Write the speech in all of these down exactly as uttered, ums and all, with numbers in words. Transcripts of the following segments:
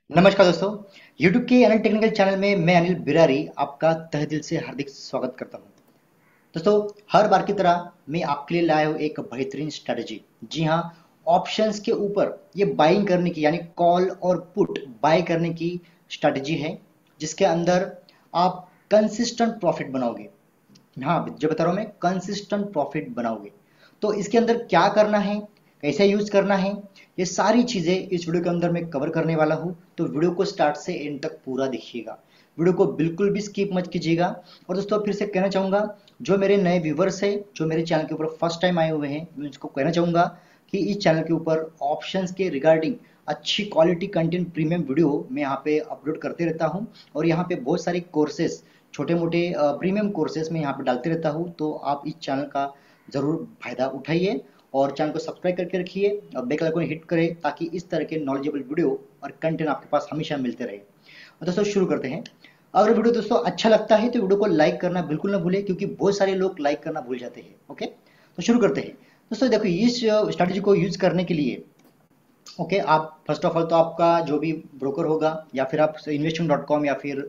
नमस्कार दोस्तों। YouTube के अनिल टेक्निकल चैनल में मैं अनिल बिरारी आपका तहे दिल से हार्दिक स्वागत करता हूं। दोस्तों, हर बार की तरह मैं आपके लिए लाया हूं एक बेहतरीन स्ट्रेटजी। जी हां, ऑप्शंस के ऊपर ये बाइंग करने की यानी कॉल और पुट बाय करने की स्ट्रेटजी है, जिसके अंदर आप कंसिस्टेंट प्रॉफिट बनाओगे। हाँ, जो बता रहा हूँ मैं, कंसिस्टेंट प्रॉफिट बनाओगे। तो इसके अंदर क्या करना है, कैसे यूज करना है, ये सारी चीजें इस वीडियो के अंदर मैं कवर करने वाला हूँ। तो वीडियो को स्टार्ट से एंड तक पूरा देखिएगा, वीडियो को बिल्कुल भी स्किप मत कीजिएगा। और दोस्तों, फिर से कहना चाहूंगा, जो मेरे नए व्यूवर्स है, जो मेरे चैनल के ऊपर फर्स्ट टाइम आए हुए हैं, मैं उसको कहना चाहूंगा कि इस चैनल के ऊपर ऑप्शंस के रिगार्डिंग अच्छी क्वालिटी कंटेंट प्रीमियम वीडियो मैं यहाँ पे अपलोड करते रहता हूँ। और यहाँ पे बहुत सारे कोर्सेज, छोटे मोटे प्रीमियम कोर्सेज में यहाँ पे डालते रहता हूँ। तो आप इस चैनल का जरूर फायदा उठाइए और चैनल को सब्सक्राइब करके रखिए और बेल आइकन को हिट करें, ताकि इस तरह के नॉलेजेबल वीडियो और कंटेंट आपके पास हमेशा मिलते रहे। और दोस्तों, शुरू करते हैं। अगर वीडियो दोस्तों अच्छा लगता है तो वीडियो को लाइक करना बिल्कुल ना भूलें, क्योंकि बहुत सारे लोग लाइक करना भूल जाते हैं। ओके, तो शुरू करते हैं। दोस्तों देखो, इस स्ट्रैटेजी को यूज करने के लिए ओके okay, आप फर्स्ट ऑफ ऑल तो आपका जो भी ब्रोकर होगा, या फिर आप इन्वेस्टिंग डॉट कॉम या फिर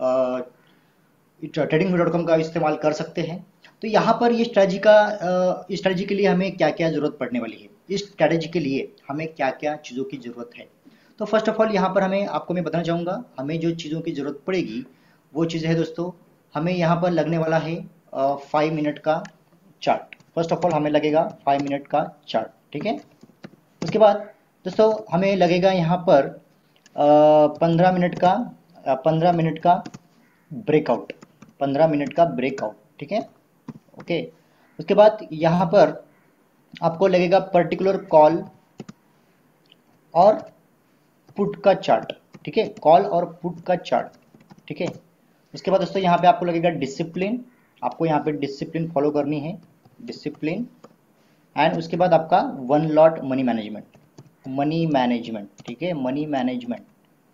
ट्रेडिंग डॉट कॉम का इस्तेमाल कर सकते हैं। तो यहाँ पर ये स्ट्रैटेजी का इस स्ट्रैटेजी के लिए हमें क्या क्या जरूरत पड़ने वाली है, इस स्ट्रैटेजी के लिए हमें क्या क्या चीज़ों की जरूरत है। तो फर्स्ट ऑफ ऑल यहाँ पर हमें आपको मैं बताना चाहूँगा, हमें जो चीज़ों की जरूरत पड़ेगी वो चीज़ है दोस्तों, हमें यहाँ पर लगने वाला है फाइव मिनट का चार्ट। फर्स्ट ऑफ ऑल हमें लगेगा फाइव मिनट का चार्ट, ठीक है। उसके बाद दोस्तों हमें लगेगा यहाँ पर पंद्रह मिनट का पंद्रह मिनट का ब्रेकआउट, पंद्रह मिनट का ब्रेकआउट, ठीक है। ओके, उसके बाद यहाँ पर आपको लगेगा पर्टिकुलर कॉल और पुट का चार्ट, ठीक है, कॉल और पुट का चार्ट, ठीक है। उसके बाद दोस्तों यहाँ पे आपको लगेगा डिसिप्लिन, आपको यहाँ पे डिसिप्लिन फॉलो करनी है, डिसिप्लिन। एंड उसके बाद आपका one lot money management, money management, ठीक है, मनी मैनेजमेंट।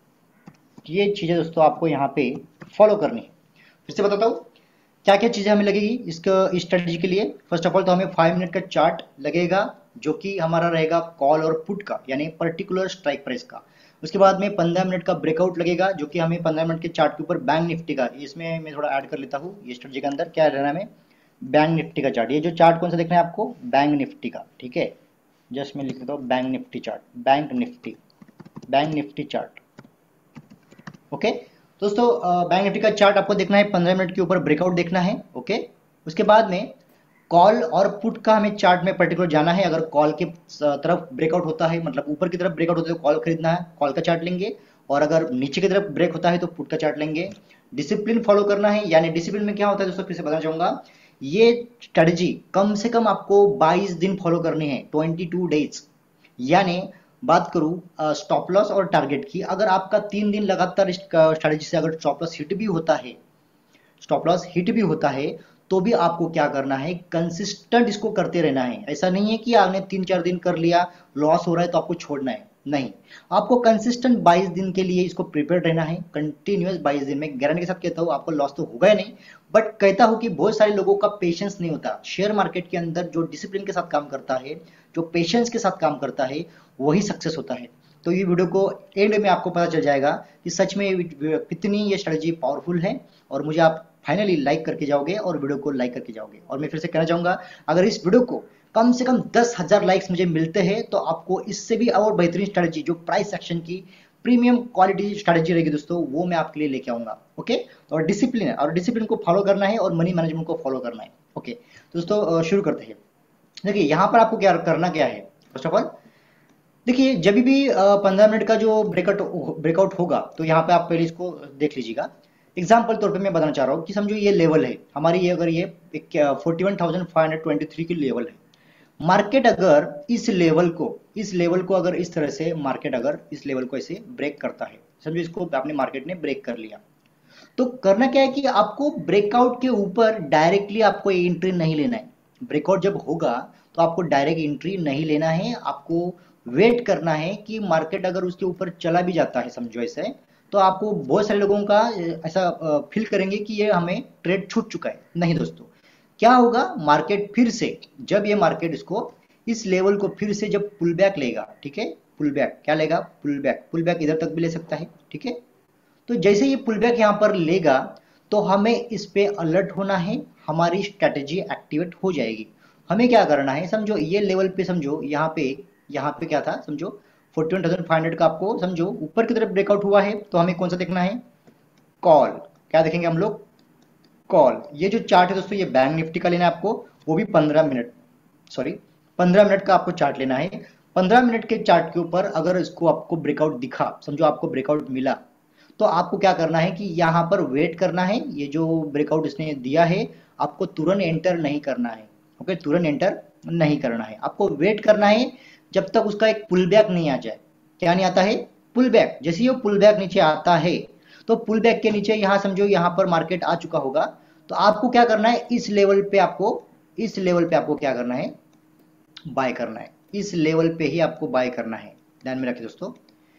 ये चीज़ें दोस्तों आपको यहाँ पे फॉलो करनी है। फिर से बताता हूँ क्या क्या चीज़ें हमें लगेगी इसका इस स्ट्रेटजी के लिए। फर्स्ट ऑफ ऑल तो हमें फाइव मिनट का चार्ट लगेगा, जो कि हमारा रहेगा कॉल और पुट का, यानी पर्टिकुलर स्ट्राइक प्राइस का। उसके बाद में पंद्रह मिनट का ब्रेकआउट लगेगा, जो कि हमें पंद्रह मिनट के चार्ट के ऊपर बैंक निफ्टी का, इसमें मैं थोड़ा ऐड कर लेता हूँ। ये स्ट्रेटजी के अंदर क्या रहना है, बैंक निफ्टी का चार्ट। ये जो चार्ट कौन सा देखना है आपको, बैंक निफ्टी का, ठीक है। जस्ट मैं लिख देता हूँ bank Nifty chart, bank Nifty, bank Nifty chart. Okay दोस्तों, बैंक निफ्टी का चार्ट आपको देखना है, पंद्रह मिनट के ऊपर ब्रेकआउट देखना है। ओके, उसके बाद में कॉल और पुट का हमें चार्ट में पर्टिकुलर जाना है। अगर कॉल के तरफ ब्रेकआउट होता है, मतलब ऊपर की तरफ ब्रेकआउट होता है, तो कॉल खरीदना है, कॉल का चार्ट लेंगे। और अगर नीचे की तरफ ब्रेक होता है तो पुट का चार्ट लेंगे। डिसिप्लिन फॉलो करना है, यानी डिसिप्लिन में क्या होता है दोस्तों, फिर से बताना चाहूंगा, ये स्ट्रेटजी कम से कम आपको बाईस दिन फॉलो करनी है, ट्वेंटी टू डेज। यानी बात करूं स्टॉप लॉस और टारगेट की, अगर आपका तीन दिन लगातार स्ट्रेटजी से अगर स्टॉप लॉस हिट भी होता है, स्टॉप लॉस हिट भी होता है, तो भी आपको क्या करना है, कंसिस्टेंट इसको करते रहना है। ऐसा नहीं है कि आपने तीन चार दिन कर लिया, लॉस हो रहा है तो आपको छोड़ना है, नहीं। आपको कंसिस्टेंट बाईस दिन के लिए इसको प्रिपेयर रहना है, कंटिन्यूअस बाईस दिन में। गारंटी के साथ कहता हूँ, आपको लॉस तो होगा ही नहीं, बट कहता हूँ कि बहुत सारे लोगों का पेशेंस नहीं होता। शेयर मार्केट के अंदर जो डिसिप्लिन के साथ काम करता है, जो पेशेंस के साथ काम करता है, वही सक्सेस होता है। तो ये वीडियो को एंड में आपको पता चल जाएगा कि सच में कितनी ये स्ट्रेटजी पावरफुल है। और मुझे आप फाइनली लाइक करके जाओगे और वीडियो को लाइक करके जाओगे। और मैं फिर से कहना चाहूंगा, अगर इस वीडियो को कम से कम दस हजार लाइक्स मुझे मिलते हैं, तो आपको इससे भी और बेहतरीन स्ट्रेटजी, जो प्राइस सेक्शन की प्रीमियम क्वालिटी स्ट्रेटजी रहेगी दोस्तों, वो मैं आपके लिए लेके आऊंगा। ओके, और डिसिप्लिन है, और डिसिप्लिन को फॉलो करना है, और मनी मैनेजमेंट को फॉलो करना है। ओके दोस्तों, शुरू करते हैं। देखिए यहाँ पर आपको क्या करना क्या है। फर्स्ट ऑफ ऑल देखिए, जब भी पंद्रह मिनट का जो ब्रेकआउट ब्रेकआउट होगा, तो यहाँ पे आप पहले इसको देख लीजिएगा। एग्जाम्पल तौर पे मैं बताना चाह रहा हूँ कि समझो ये लेवल है हमारी, ये अगर ये forty one thousand five hundred twenty three की लेवल है। मार्केट अगर इस लेवल को इस लेवल को अगर इस तरह से मार्केट अगर इस लेवल को ऐसे ब्रेक करता है, समझो इसको आपने मार्केट ने ब्रेक कर लिया, तो करना क्या है कि आपको ब्रेकआउट के ऊपर डायरेक्टली आपको एंट्री नहीं लेना है। ब्रेकआउट जब होगा तो आपको डायरेक्ट एंट्री नहीं लेना है, आपको वेट करना है कि मार्केट अगर उसके ऊपर चला भी जाता है, समझो ऐसे, तो आपको बहुत सारे लोगों का ऐसा फील करेंगे कि ये हमें ट्रेड छूट चुका है। नहीं दोस्तों, क्या होगा, मार्केट फिर से, जब ये मार्केट इसको इस लेवल को फिर से जब पुल बैक लेगा, ठीक है, पुल बैक, क्या लेगा, पुल बैक, पुल बैक इधर तक भी ले सकता है, ठीक है। तो जैसे ये पुल बैक यहाँ पर लेगा तो हमें इस पे अलर्ट होना है, हमारी स्ट्रेटेजी एक्टिवेट हो जाएगी। हमें क्या करना है, समझो ये लेवल पे, समझो यहाँ पे, यहाँ पे क्या था, समझो forty one thousand five hundred का आपको समझो ऊपर की तरफ ब्रेकआउट हुआ है, तो हमें कौन सा देखना है, कॉल, क्या देखेंगे हम लोग, कॉल। ये जो चार्ट है दोस्तों ये बैंक निफ्टी का लेना है आपको, वो भी पंद्रह मिनट, सॉरी पंद्रह मिनट का आपको चार्ट लेना है। पंद्रह मिनट के चार्ट के ऊपर अगर इसको आपको ब्रेकआउट दिखा, समझो आपको ब्रेकआउट मिला, तो आपको क्या करना है कि यहाँ पर वेट करना है, ये जो ब्रेकआउट इसने दिया है आपको तुरंत एंटर नहीं करना है, ओके, तुरंत एंटर नहीं करना है, आपको वेट करना है जब तक उसका एक पुल बैक नहीं आ जाए। क्या नहीं आता है, पुल बैक। जैसे ये पुल बैक नीचे आता है तो पुल बैक के नीचे यहाँ समझो यहाँ पर मार्केट आ चुका होगा, तो आपको क्या करना है, इस लेवल पे आपको, इस लेवल पे आपको क्या करना है, बाय करना है, इस लेवल पे ही आपको बाय करना है। ध्यान में रखिए दोस्तों,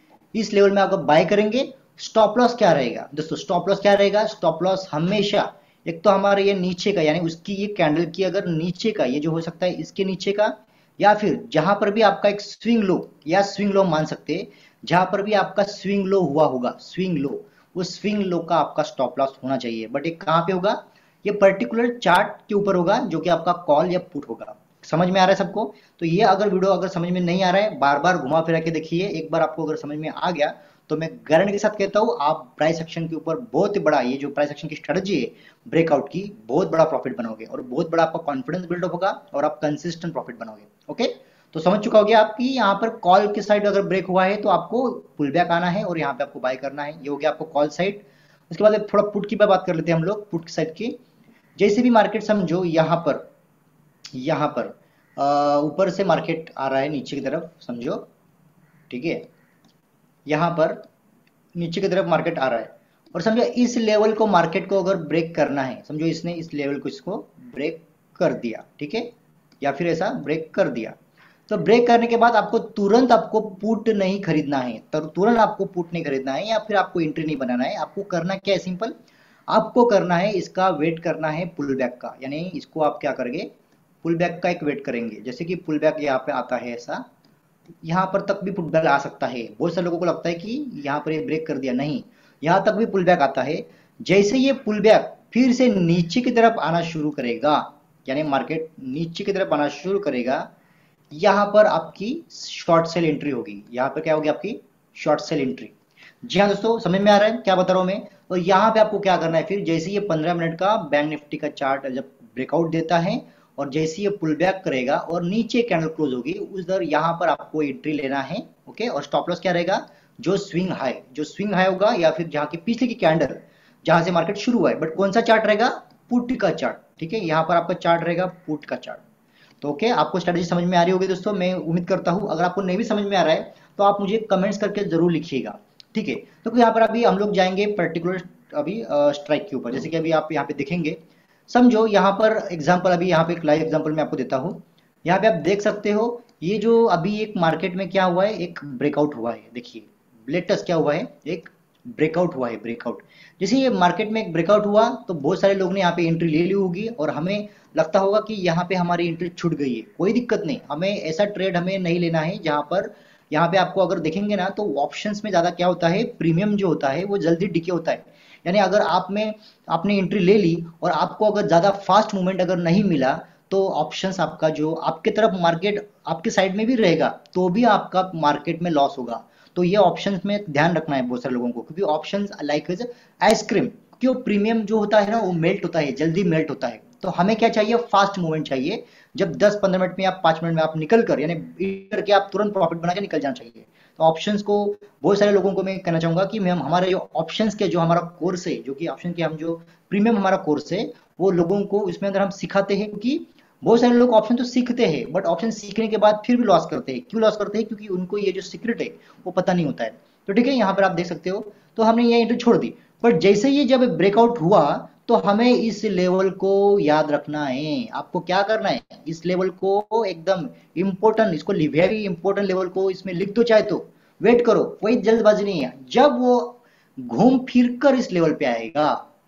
इस लेवल में आपको बाय करेंगे। स्टॉप लॉस क्या रहेगा दोस्तों, स्टॉप लॉस क्या रहेगा, स्टॉप लॉस हमेशा एक तो हमारे ये नीचे का, यानी उसकी ये कैंडल की अगर नीचे का, ये जो हो सकता है इसके नीचे का, या फिर जहां पर भी आपका एक स्विंग लो या स्विंग लो मान सकते हैं, जहां पर भी आपका स्विंग लो हुआ होगा, स्विंग लो, वो स्विंग लो का आपका स्टॉप लॉस होना चाहिए। बट ये कहां पे होगा, ये पर्टिकुलर चार्ट के ऊपर होगा जो कि आपका कॉल या पुट होगा। समझ में आ रहा है सबको। तो ये अगर वीडियो अगर समझ में नहीं आ रहा है, बार बार घुमा फिरा के देखिए, एक बार आपको अगर समझ में आ गया तो मैं गारंटी के साथ कहता हूं आप प्राइस एक्शन के ऊपर बहुत बड़ा, ये जो प्राइस एक्शन की स्ट्रेटजी है ब्रेकआउट की, बहुत बड़ा प्रॉफिट बनोगे और बहुत बड़ा आपका कॉन्फिडेंस बिल्डअप होगा और आप कंसिस्टेंट प्रॉफिट बनोगे। ओके, तो समझ चुका होगा आपकी, यहाँ पर कॉल की साइड अगर ब्रेक हुआ है तो आपको पुल बैक आना है और यहाँ पे आपको बाय करना है। ये हो गया आपको कॉल साइड। उसके बाद थोड़ा पुट की बात कर लेते हैं हम लोग, पुट साइड की। जैसे भी मार्केट समझो यहाँ पर, यहाँ पर ऊपर से मार्केट आ रहा है नीचे की तरफ समझो, ठीक है, यहाँ पर नीचे की तरफ मार्केट आ रहा है और समझो इस लेवल को, मार्केट को अगर ब्रेक करना है, समझो इसने इस लेवल को इसको ब्रेक कर दिया, ठीक है, या फिर ऐसा ब्रेक कर दिया, तो ब्रेक करने के बाद आपको तुरंत आपको पुट नहीं खरीदना है, तो तुरंत आपको पुट नहीं खरीदना है या फिर आपको एंट्री नहीं बनाना है। आपको करना क्या है, सिंपल, आपको करना है इसका वेट करना है पुल बैक का, यानी इसको आप क्या करेंगे, पुल बैक का एक वेट करेंगे। जैसे कि पुल बैक यहाँ पे आता है ऐसा, यहाँ पर तक भी पुल बैक आ सकता है। बहुत सारे लोगों को लगता है कि यहाँ पर ये ब्रेक कर दिया, नहीं, यहाँ तक भी पुल बैक आता है। जैसे ये पुल बैक फिर से नीचे की तरफ आना शुरू करेगा, यानी मार्केट नीचे की तरफ आना शुरू करेगा, यहाँ पर आपकी शॉर्ट सेल एंट्री होगी। यहाँ पर क्या होगी आपकी शॉर्ट सेल एंट्री। जी हाँ दोस्तों, समझ में आ रहा है क्या बता रहा हूँ मैं। और यहाँ पे आपको क्या करना है, फिर जैसे ये पंद्रह मिनट का बैंक निफ्टी का चार्ट जब ब्रेकआउट देता है और जैसे ये पुल बैक करेगा और नीचे कैंडल क्लोज होगी, उधर यहाँ पर आपको एंट्री लेना है। ओके, और स्टॉप लॉस क्या रहेगा, जो स्विंग हाई, जो स्विंग हाई होगा या फिर जहाँ की पिछले की कैंडल जहां से मार्केट शुरू हुआ है, बट कौन सा चार्ट रहेगा, पुट का चार्ट, ठीक है, यहाँ पर आपका चार्ट रहेगा पुट का चार्ट। तो ओके, आपको स्ट्रेटजी समझ में आ रही होगी दोस्तों, मैं उम्मीद करता हूँ। अगर आपको नहीं भी समझ में आ रहा है तो आप मुझे कमेंट्स करके जरूर लिखिएगा, ठीक है। तो यहाँ पर अभी हम लोग जाएंगे पर्टिकुलर अभी स्ट्राइक के ऊपर। जैसे कि अभी आप यहाँ पे देखेंगे, समझो यहाँ पर एग्जांपल, अभी यहाँ पे एक लाइव एग्जांपल मैं आपको देता हूँ। यहाँ पे आप देख सकते हो ये जो अभी एक मार्केट में क्या हुआ है, एक ब्रेकआउट हुआ है। देखिए लेटेस्ट क्या हुआ है, एक ब्रेकआउट हुआ है, ब्रेकआउट। जैसे ये मार्केट में एक ब्रेकआउट हुआ तो बहुत सारे लोग ने यहाँ पे एंट्री ले ली होगी और हमें लगता होगा कि यहाँ पे हमारी एंट्री छूट गई है। कोई दिक्कत नहीं, हमें ऐसा ट्रेड हमें नहीं लेना है जहाँ पर, यहाँ पे आपको अगर देखेंगे ना तो ऑप्शंस में ज्यादा क्या होता है, प्रीमियम जो होता है वो जल्दी डिके होता है। यानी अगर आप में आपने एंट्री ले ली और आपको अगर ज्यादा फास्ट मूवमेंट अगर नहीं मिला तो ऑप्शंस आपका जो आपके तरफ मार्केट आपके साइड में भी रहेगा तो भी आपका मार्केट में लॉस होगा। तो ये ऑप्शंस में ध्यान रखना है बहुत सारे लोगों को, क्योंकि ऑप्शंस लाइक आइसक्रीम, क्यों प्रीमियम जो होता है ना वो मेल्ट होता है, जल्दी मेल्ट होता है। तो हमें क्या चाहिए, फास्ट मूवमेंट चाहिए। जब दस पंद्रह मिनट में या पांच मिनट में आप निकल कर, यानी करके आप तुरंत प्रॉफिट बना के निकल जाना चाहिए। तो ऑप्शंस को बहुत सारे लोगों को मैं कहना चाहूंगा कि हम हमारे जो ऑप्शंस के जो हमारा कोर्स है, जो कि ऑप्शन के हम जो प्रीमियम हमारा कोर्स है, वो लोगों को इसमें अंदर हम सिखाते हैं। क्योंकि बहुत सारे लोग ऑप्शन तो सीखते हैं बट ऑप्शन सीखने के बाद फिर भी लॉस करते हैं। क्यों लॉस करते हैं, क्योंकि उनको ये जो सीक्रेट है वो पता नहीं होता है। तो ठीक है, यहाँ पर आप देख सकते हो, तो हमने ये एंट्री छोड़ दी, बट जैसे ही जब ब्रेकआउट हुआ तो हमें इस लेवल को याद रखना है। आपको क्या करना है, इस लेवल को एकदम इंपॉर्टेंट, इसको वेरी इंपॉर्टेंट लेवल को इसमें लिख दो, चाहे तो वेट करो, कोई जल्दबाजी नहीं है। जब वो घूम फिर कर इस लेवल पे आएगा,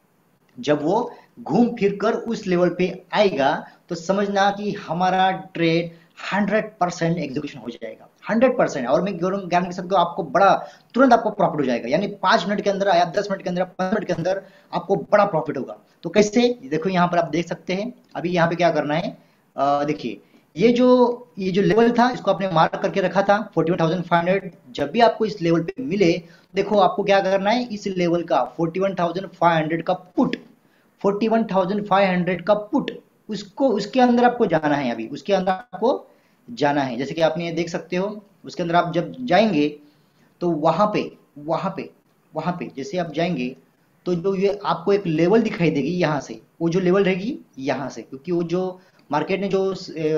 जब वो घूम फिर कर उस लेवल पे आएगा तो समझना कि हमारा ट्रेड हंड्रेड परसेंट एग्जीक्यूशन हो जाएगा। Hundred percent. और मैं गारंटी कर सकता हूँ आपको बड़ा तुरंत आपको प्रॉफिट हो जाएगा, यानी पांच मिनट के अंदर या दस मिनट के अंदर, पंद्रह मिनट के अंदर आपको बड़ा प्रॉफिट होगा। तो कैसे, देखो यहाँ पर आप देख सकते हैं। अभी यहाँ पे क्या करना है, देखिए ये जो ये जो लेवल था इसको आपने मार्क करके रखा था forty one thousand five hundred. जब भी आपको इस लेवल पे मिले, देखो आपको क्या करना है, इस लेवल का forty one thousand five hundred का put, forty one thousand five hundred का पुट, उसको उसके अंदर आपको जाना है। अभी उसके अंदर आपको जाना है, जैसे कि आपने ये देख सकते हो। उसके अंदर आप जब जाएंगे तो वहां पे वहां पे वहां पे जैसे आप जाएंगे तो जो ये आपको एक लेवल दिखाई देगी यहाँ से, वो जो लेवल रहेगी यहाँ से, क्योंकि वो जो मार्केट ने जो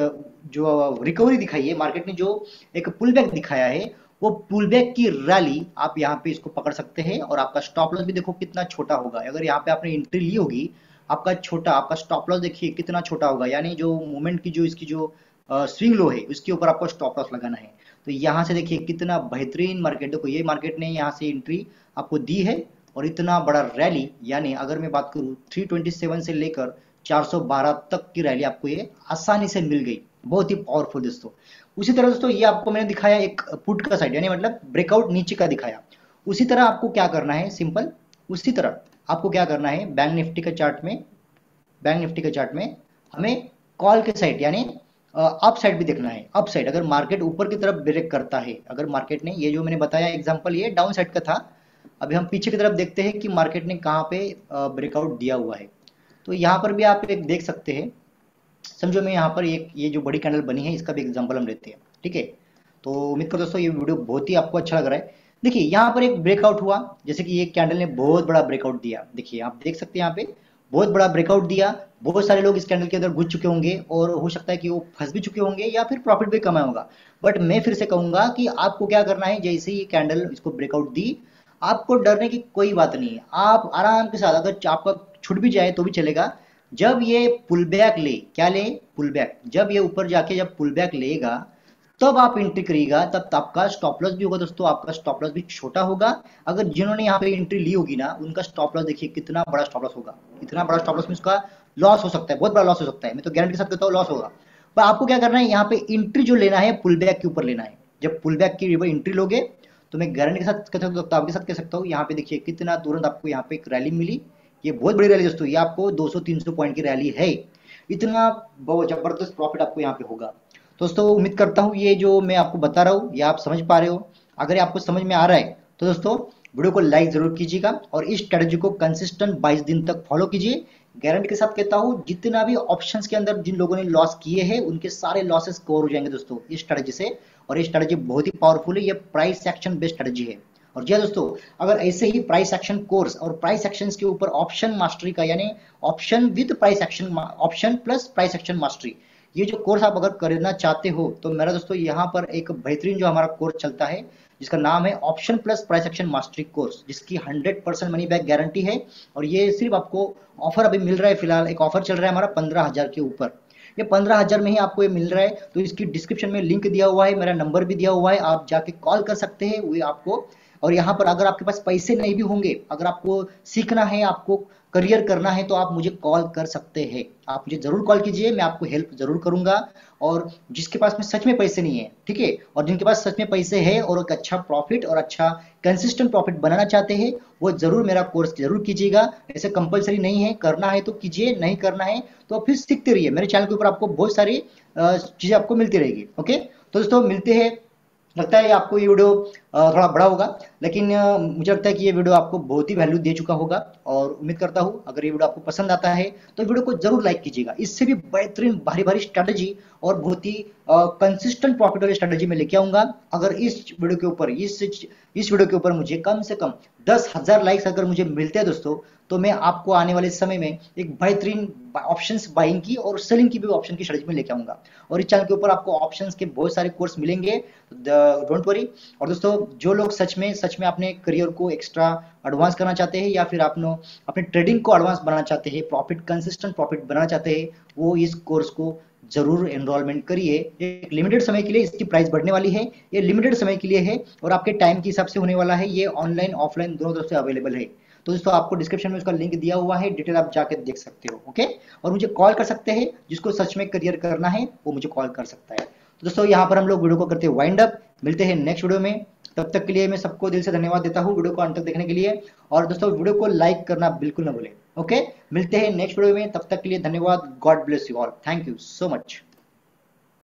जो रिकवरी दिखाई है, मार्केट ने जो एक पुल बैक दिखाया है, वो पुल बैक की रैली आप यहाँ पे इसको पकड़ सकते हैं। और आपका स्टॉप लॉस भी देखो कितना छोटा होगा। अगर यहाँ पे आपने एंट्री ली होगी, आपका छोटा आपका स्टॉप लॉस देखिए कितना छोटा होगा, यानी जो मूवमेंट की जो इसकी जो स्विंग लो है उसके ऊपर आपको स्टॉप लॉस लगाना है। तो यहाँ से देखिए कितना बेहतरीन मार्केट, देखो ये मार्केट ने यहाँ से एंट्री आपको दी है और इतना बड़ा रैली, यानी अगर मैं बात करूँ थ्री ट्वेंटी सेवन से लेकर चार सौ बारह तक की रैली आपको ये आसानी से मिल गई, बहुत ही पावरफुल दोस्तों। उसी तरह दोस्तों ये आपको मैंने दिखाया एक पुट का साइड, यानी मतलब ब्रेकआउट नीचे का दिखाया। उसी तरह आपको क्या करना है, सिंपल उसी तरह आपको क्या करना है, बैंक निफ्टी के चार्ट में, बैंक निफ्टी के चार्ट में हमें कॉल के साइड यानी अप साइड भी देखना है। अप साइड अगर मार्केट ऊपर की तरफ ब्रेक करता है, अगर मार्केट ने, ये जो मैंने बताया एग्जांपल ये डाउन साइड का था, अभी हम पीछे की तरफ देखते हैं कि मार्केट ने कहाँ पे ब्रेकआउट दिया हुआ है। तो यहाँ पर भी आप एक देख सकते हैं, समझो मैं यहाँ पर एक ये जो बड़ी कैंडल बनी है इसका भी एग्जांपल हम लेते हैं, ठीक है। तो उम्मीद करो दोस्तों ये वीडियो बहुत ही आपको अच्छा लग रहा है। देखिए यहाँ पर एक ब्रेकआउट हुआ, जैसे कि ये कैंडल ने बहुत बड़ा ब्रेकआउट दिया, देखिए आप देख सकते हैं यहाँ पे बहुत बड़ा ब्रेकआउट दिया। बहुत सारे लोग इस कैंडल के अंदर घुस चुके होंगे और हो सकता है कि वो फंस भी चुके होंगे या फिर प्रॉफिट भी कमाया होगा। बट मैं फिर से कहूंगा कि आपको क्या करना है, जैसे ही कैंडल इसको ब्रेकआउट दी, आपको डरने की कोई बात नहीं है। आप आराम के साथ, अगर आपका छूट भी जाए तो भी चलेगा, जब ये पुल बैक ले, क्या ले, पुल बैक, जब ये ऊपर जाके जब पुल बैक लेगा तब आप एंट्री करिएगा, तब आपका स्टॉप लॉस भी होगा दोस्तों, आपका स्टॉप लॉस भी छोटा होगा। अगर जिन्होंने यहाँ पे एंट्री ली होगी ना, उनका स्टॉप लॉस देखिए कितना बड़ा स्टॉप लॉस होगा, इतना बड़ा स्टॉप लॉस में उसका लॉस हो सकता है, बहुत बड़ा लॉस हो सकता है, मैं तो गारंटी के साथ कहता हूँ लॉस होगा। पर आपको क्या करना है, यहाँ पे एंट्री जो लेना है पुल बैक के ऊपर लेना है। जब पुल बैक की एंट्री लोगे तो मैं गारंटी के साथ कह सकता हूँ, आपके साथ कह सकता हूँ, यहाँ पे देखिए कितना तुरंत आपको यहाँ पे एक रैली मिली। ये बहुत बड़ी रैली दोस्तों, ये आपको दो सौ तीन सौ पॉइंट की रैली है, इतना बहुत जबरदस्त प्रॉफिट आपको यहाँ पे होगा। दोस्तों उम्मीद करता हूँ ये जो मैं आपको बता रहा हूँ ये आप समझ पा रहे हो। अगर आपको समझ में आ रहा है तो दोस्तों वीडियो को लाइक जरूर कीजिएगा और इस स्ट्रेटजी को कंसिस्टेंट बाईस दिन तक फॉलो कीजिए। गारंटी के साथ कहता हूँ जितना भी ऑप्शंस के अंदर जिन लोगों ने लॉस किए हैं उनके सारे लॉसेस कवर हो जाएंगे दोस्तों इस स्ट्रेटजी से। और ये स्ट्रेटजी बहुत ही पावरफुल है, ये प्राइस एक्शन बेस्ड स्ट्रेटजी है। और जी दोस्तों, अगर ऐसे ही प्राइस एक्शन कोर्स और प्राइस एक्शन के ऊपर ऑप्शन मास्टरी का, यानी option with price action, option plus price action mastery, ये जो कोर्स आप अगर करना चाहते हो तो मेरा दोस्तों यहाँ पर एक बेहतरीन जो हमारा कोर्स चलता है जिसका नाम है option plus price action mastery course, जिसकी hundred percent money back guarantee है। और ये सिर्फ आपको ऑफर अभी मिल रहा है, फिलहाल एक ऑफर चल रहा है हमारा पंद्रह हजार के ऊपर, ये पंद्रह हजार में ही आपको ये मिल रहा है। तो इसकी डिस्क्रिप्शन में लिंक दिया हुआ है, मेरा नंबर भी दिया हुआ है, आप जाके कॉल कर सकते हैं वो आपको। और यहाँ पर अगर आपके पास पैसे नहीं भी होंगे, अगर आपको सीखना है, आपको करियर करना है, तो आप मुझे कॉल कर सकते हैं, आप मुझे जरूर कॉल कीजिए, मैं आपको हेल्प जरूर करूंगा। और जिसके पास में सच में पैसे नहीं है, ठीक है, और जिनके पास सच में पैसे है और एक अच्छा प्रॉफिट और अच्छा कंसिस्टेंट प्रॉफिट बनाना चाहते हैं, वो जरूर मेरा कोर्स जरूर कीजिएगा। ऐसे कंपलसरी नहीं है, करना है तो कीजिए, नहीं करना है तो फिर सीखते रहिए। मेरे चैनल के ऊपर आपको बहुत सारी चीजें आपको मिलती रहेगी। ओके तो दोस्तों मिलते हैं, लगता है आपको ये वीडियो थोड़ा बड़ा होगा, लेकिन मुझे लगता है कि ये वीडियो आपको बहुत ही वैल्यू दे चुका होगा। और उम्मीद करता हूँ अगर ये वीडियो आपको पसंद आता है तो वीडियो को जरूर लाइक कीजिएगा। इससे भी बेहतरीन भारी भारी स्ट्रेटजी और बहुत ही कंसिस्टेंट प्रॉफिट वाली स्ट्रेटजी में लेके आऊंगा। अगर इस वीडियो के ऊपर इस इस वीडियो के ऊपर मुझे कम से कम दस हजार लाइक्स अगर मुझे मिलते हैं दोस्तों, तो मैं आपको आने वाले समय में एक बेहतरीन ऑप्शंस बाइंग की और सेलिंग की भी ऑप्शन की स्ट्रेटजी में लेके आऊंगा। और इस चैनल के ऊपर आपको ऑप्शंस के बहुत सारे कोर्स मिलेंगे, डोंट वरी। और दोस्तों जो लोग सच में सच में अपने करियर को एक्स्ट्रा एडवांस करना चाहते हैं या फिर अपने अपने ट्रेडिंग को एडवांस बनाना चाहते हैं, प्रॉफिट कंसिस्टेंट प्रॉफिट बनाना चाहते हैं, वो इस कोर्स को जरूर एनरोलमेंट करिए। एक लिमिटेड समय के लिए इसकी प्राइस बढ़ने वाली है, ये लिमिटेड समय के लिए है और आपके टाइम के हिसाब से होने वाला है। ये ऑनलाइन ऑफलाइन दोनों तरफ से अवेलेबल है। तो दोस्तों आपको डिस्क्रिप्शन में उसका लिंक दिया हुआ है, डिटेल आप जाकर देख सकते हो। ओके, और मुझे कॉल कर सकते हैं, जिसको सच में करियर करना है वो मुझे कॉल कर सकता है। तो दोस्तों यहाँ पर हम लोग वीडियो को करते हैं वाइंड अप। मिलते हैं नेक्स्ट वीडियो में। तब तक के लिए मैं सबको दिल से धन्यवाद देता हूँ वीडियो को अंत तक देखने के लिए। और दोस्तों वीडियो को लाइक करना बिल्कुल ना भूलें। ओके, मिलते हैं नेक्स्ट वीडियो में, तब तक के लिए धन्यवाद। God bless you all, thank you so much.